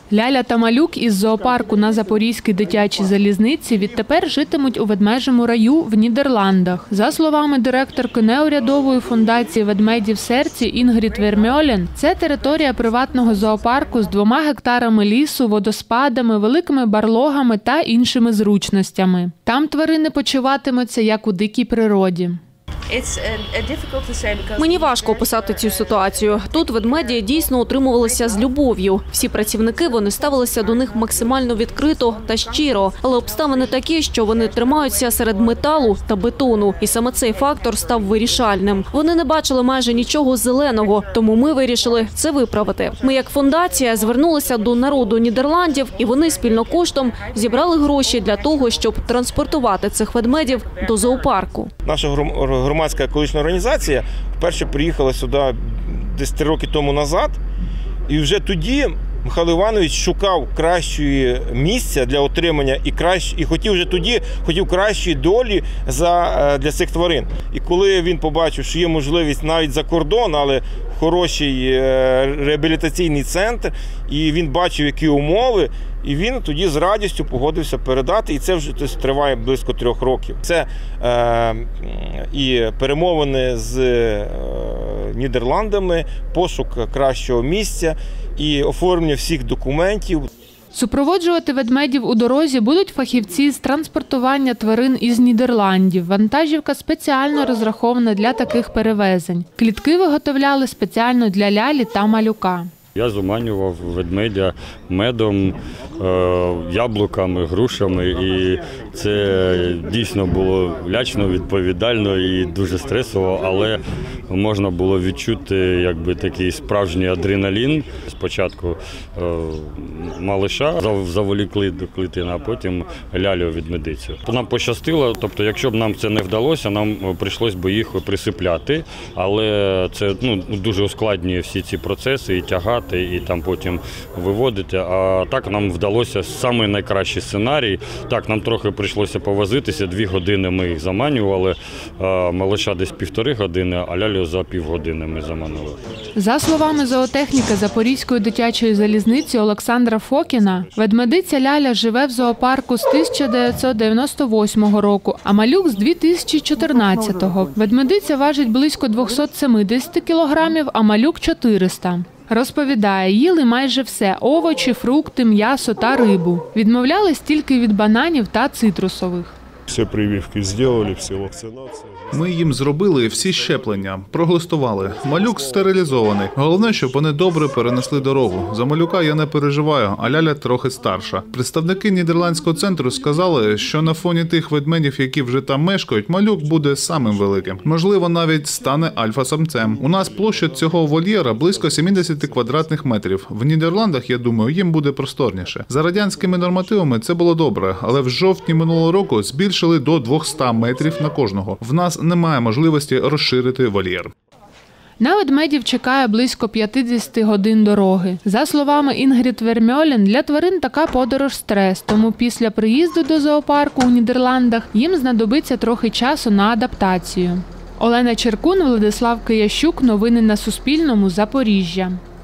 Ляля та Малюк із зоопарку на Запорізькій дитячій залізниці відтепер житимуть у ведмежому раю в Нідерландах. За словами директорки неурядової фундації «Ведмеді в серці» Інгрід Вермьолен, це територія приватного зоопарку з 2 гектарами лісу, водоспадами, великими барлогами та іншими зручностями. Там тварини почуватимуться як у дикій природі. Мені важко описати цю ситуацію. Тут ведмеді дійсно утримувалися з любов'ю. Всі працівники, вони ставилися до них максимально відкрито та щиро. Але обставини такі, що вони тримаються серед металу та бетону. І саме цей фактор став вирішальним. Вони не бачили майже нічого зеленого, тому ми вирішили це виправити. Ми як фундація звернулися до народу Нідерландів, і вони спільно коштом зібрали гроші для того, щоб транспортувати цих ведмедів до зоопарку. Наша громадська екологічна організація вперше приїхала сюди десь 3 роки тому назад, і вже тоді Михайло Іванович шукав кращої місця для отримання і хотів кращої долі для цих тварин. І коли він побачив, що є можливість навіть за кордон, але хороший реабілітаційний центр, і він бачив, які умови, і він тоді з радістю погодився передати, і це вже триває близько 3 років. Це і перемовини з Нідерландами, пошук кращого місця і оформлення всіх документів. Супроводжувати ведмедів у дорозі будуть фахівці з транспортування тварин із Нідерландів. Вантажівка спеціально розрахована для таких перевезень. Клітки виготовляли спеціально для Лялі та Малюка. Я заманював ведмедя медом, яблуками, грушами, і це дійсно було лячно, відповідально і дуже стресово, але можна було відчути якби такий справжній адреналін. Спочатку малиша заволікли до клітини, а потім Лялю ведмедицю. Нам пощастило, тобто якщо б нам це не вдалося, нам прийшлось би їх присипляти, але це дуже ускладнює всі ці процеси і тягати, і там потім виводити. А так нам вдалося самий найкращий сценарій. Так, нам трохи прийшлося повозитися, 2 години ми їх заманювали, малиша десь 1,5 години, а Лялю за півгодини ми заманили. За словами зоотехніка Запорізької дитячої залізниці Олександра Фокіна, ведмедиця Ляля живе в зоопарку з 1998 року, а Малюк з 2014-го. Ведмедиця важить близько 270 кілограмів, а Малюк – 400. Розповідає, їли майже все – овочі, фрукти, м'ясо та рибу. Відмовлялись тільки від бананів та цитрусових. Всі прививки зробили, всі вакцинації. Ми їм зробили всі щеплення, проглистували. Малюк стерилізований. Головне, щоб вони добре перенесли дорогу. За Малюка я не переживаю, а Ляля трохи старша. Представники Нідерландського центру сказали, що на фоні тих ведмедів, які вже там мешкають, Малюк буде самим великим. Можливо, навіть стане альфа-самцем. У нас площа цього вольєра близько 70 квадратних метрів. В Нідерландах, я думаю, їм буде просторніше. За радянськими нормативами це було добре, але в жовтні минулого року збільшили до 200 метрів на кожного. В нас немає можливості розширити вольєр. На ведмедів чекає близько 50 годин дороги. За словами Інгрід Вермьолен, для тварин така подорож – стрес, тому після приїзду до зоопарку у Нідерландах їм знадобиться трохи часу на адаптацію. Олена Черкун, Владислав Киящук. Новини на Суспільному. Запоріжжя.